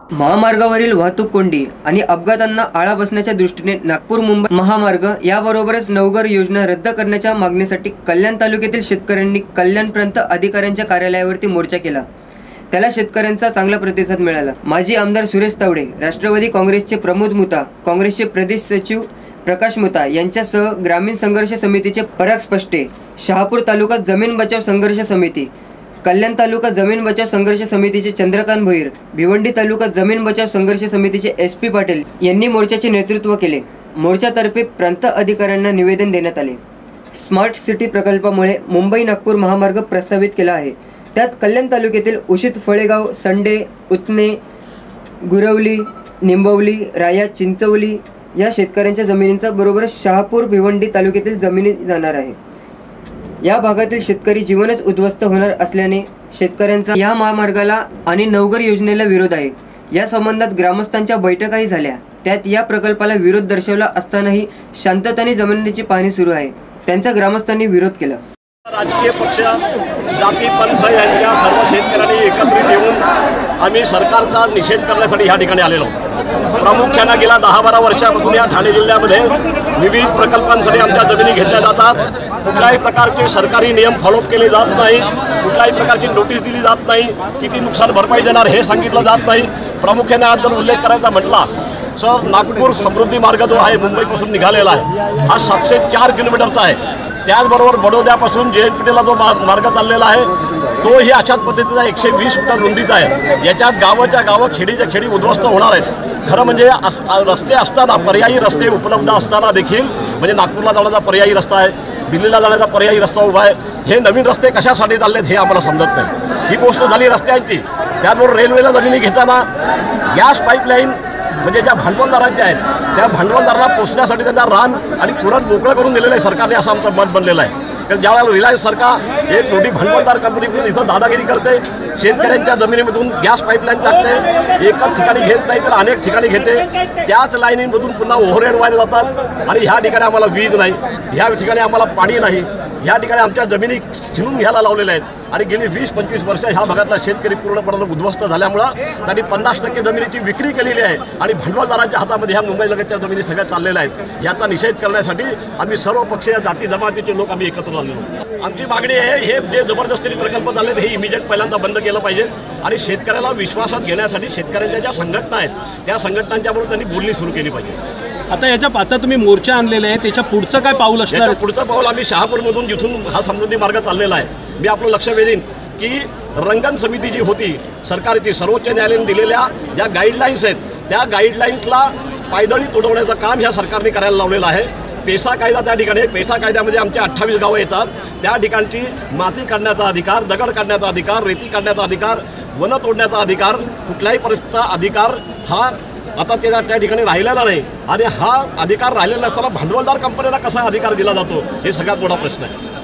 महामार्गावरील वाहतूक कोंडी आणि अपघातांना आळा बसण्याच्या दृष्टीने नागपूर मुंबई महामार्ग याबरोबरच नवघर योजना रद्द करण्याच्या मागणीसाठी कल्याण तालुक्यातील शेतकऱ्यांनी कल्याण प्रांत अधिकाऱ्यांच्या कार्यालयावरती मोर्चा केला। त्याला शेतकऱ्यांचा चांगला प्रतिसाद मिळाला। माजी आमदार सुरेश तावडे, राष्ट्रवादी काँग्रेसचे प्रमोद मुता, काँग्रेसचे प्रदेश सचिव प्रकाश मुता यांच्यासह ग्रामीण संघर्ष समितीचे पराग स्पष्टे, शहापूर तालुका जमीन बचाव संघर्ष समिती, कल्याण तालुका जमीन बचाव संघर्ष समितीचे चंद्रकांत भोईर, भिवंडी तालुका जमीन बचाव संघर्ष समितीचे SP पाटील यांनी मोर्चाचे नेतृत्व केले। मोर्चातर्फे प्रांत अधिकाऱ्यांना निवेदन देण्यात आले। स्मार्ट सिटी प्रकल्पामुळे मुंबई नागपूर महामार्ग प्रस्तावित केला आहे। त्यात कल्याण तालुक्यातील उशीत फळेगाव, संडे, उतने, गुरवली, निंबवली, राया, चिंचवली या शेतकऱ्यांच्या जमिनींचा बरोबरच शहापूर, भिवंडी तालुक्यातील जमिनी जाणार आहे। या भागातील शेतकरी जीवनच उद्ध्वस्त होणार असल्याने शेतकऱ्यांचा या महामार्गाला आणि नवघर योजनेला विरोध आहे। या संबंधात ग्रामस्थांच्या बैठकाही झाल्या। त्यात या प्रकल्पाला विरोध दर्शवला असतानाही शांततेने जमिनीची पाहणी सुरू आहे। त्यांचा ग्रामस्थांनी विरोध केला। राजकीय पक्ष, जाती, पंथ यांच्या सर्व शेतकऱ्यांनी एकत्रित येऊन आम्ही सरकारचा निषेध करण्यासाठी या ठिकाणी आलेलो। प्रामुख्याने गेल्या 10-12 वर्षापासून या ठाणे जिल्ह्यामध्ये विविध प्रकल्पांसाठी आमच्या जमिनी घेतल्या जातात। कुठल्याही प्रकारचे सरकारी नियम फॉलोअप केले जात नाही, कुठल्याही प्रकारची नोटीस दिली जात नाही, किती नुकसान भरपाई देणार हे सांगितलं जात नाही। प्रामुख्याने आज जर उल्लेख करायचा म्हटला तर नागपूर समृद्धी मार्ग जो आहे मुंबईपासून निघालेला आहे हा 704 किलोमीटरचा आहे। त्याचबरोबर बडोद्यापासून JNPTला जो मार्ग चाललेला आहे तोही अशाच पद्धतीचा 120 मीटर रुंदीचा आहे। याच्यात गावाच्या गावं, खेडीच्या खेडी उद्ध्वस्त होणार आहेत। खरं म्हणजे रस्ते असताना, पर्यायी रस्ते उपलब्ध असताना देखील म्हणजे नागपूरला जाण्याचा पर्यायी रस्ता आहे, दिल्लीला जाण्याचा पर्यायी रस्ता उभा आहे, हे नवीन रस्ते कशासाठी चाललेत हे आम्हाला समजत नाही। ही गोष्ट झाली रस्त्यांची। त्याचबरोबर रेल्वेला जमिनी घेताना गॅस पाईपलाईन म्हणजे ज्या भांडवलदारांच्या आहेत त्या भांडवलदारांना पोचण्यासाठी त्यांना रान आणि कुरण मोकळं करून दिलेलं आहे सरकारने, असं आमचं मत बनलेलं आहे। तर ज्यावेळेला रिलायन्स सरकार एक मोठी भांडवलदार कंपनी इथं दादागिरी करते, शेतकऱ्यांच्या जमिनीमधून गॅस पाईपलाईन टाकते, एकाच ठिकाणी घेत नाही तर अनेक ठिकाणी घेते, त्याच लाईनीमधून पुन्हा ओव्हरहेड वायर जातात आणि ह्या ठिकाणी आम्हाला वीज नाही, ह्या ठिकाणी आम्हाला पाणी नाही, ह्या ठिकाणी आमच्या जमिनी छिनून घ्यायला लावलेल्या आहेत। आणि गेली 20-25 वर्ष ह्या भागातला शेतकरी पूर्णपणे उद्ध्वस्त झाल्यामुळं त्यांनी 50% जमिनीची विक्री केलेली आहे आणि भांडवलदारांच्या हातामध्ये ह्या मुंबईलगतच्या जमिनी सगळ्या चाललेल्या आहेत। याचा निषेध करण्यासाठी आम्ही सर्व पक्षीय जाती जमातीचे लोक आम्ही एकत्र आलेलो। आमची मागणी आहे हे जे जबरदस्तीने प्रकल्प चाललेत हे इमिजिएट पहिल्यांदा बंद केलं पाहिजे आणि शेतकऱ्याला विश्वासात घेण्यासाठी शेतकऱ्यांच्या ज्या संघटना आहेत त्या संघटनांच्याबरोबर त्यांनी बोलणी सुरू केली पाहिजे। आता तुम्ही मोर्चा आणलेला आहे, त्याच्या पुढचं काय पाऊल असणार? पुढचं पाऊल आम्ही शहापूरमधून जिथून हा समृद्धी मार्ग चाललेला आहे मी आपलं लक्ष वेधीन की रंगन समिती जी होती सरकारची, सर्वोच्च न्यायालयाने दिलेल्या ज्या गाईडलाईन्स आहेत त्या गाईडलाईन्सला पायदळी तोडवण्याचं काम ह्या सरकारने करायला लावलेलं आहे। पेसा कायदा त्या ठिकाणी, पेसा कायद्यामध्ये आमचे 28 गावं येतात, त्या ठिकाणची माती काढण्याचा अधिकार, दगड काढण्याचा अधिकार, रेती काढण्याचा अधिकार, वन तोडण्याचा अधिकार, कुठल्याही परिस्थितीचा अधिकार हा आता त्या ठिकाणी राहिलेला नाही आणि हा अधिकार राहिलेला असताना भांडवलदार कंपन्यांना कसा अधिकार दिला जातो हे सगळ्यात मोठा प्रश्न आहे।